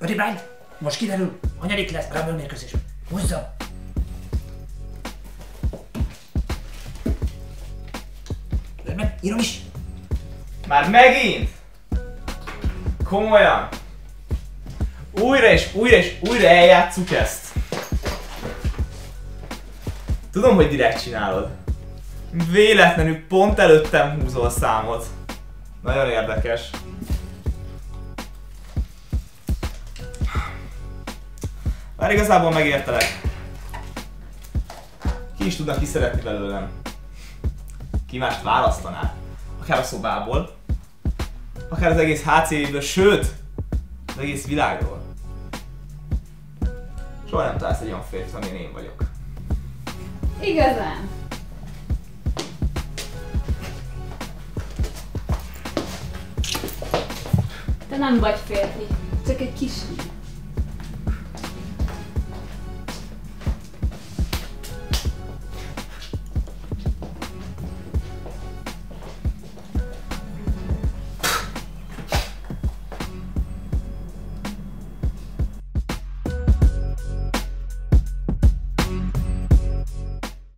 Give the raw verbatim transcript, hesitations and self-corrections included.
Cody Brian, most kiderül, hanyadik lesz Rumble mérkőzés. Húzzam! Lőd meg, írom is! Már megint? Komolyan? Újra és újra és újra eljátsszuk ezt. Tudom, hogy direkt csinálod. Véletlenül pont előttem húzol számot. Nagyon érdekes. Már igazából megértelek. Ki is tudnak kiszeretni belőlem. Ki mást választanál? Akár a szobából, akár az egész há cé é-ből, sőt, az egész világról. Soha nem találsz egy olyan férfit, amilyen én vagyok. Igazán. Te nem vagy férfi, csak egy kis.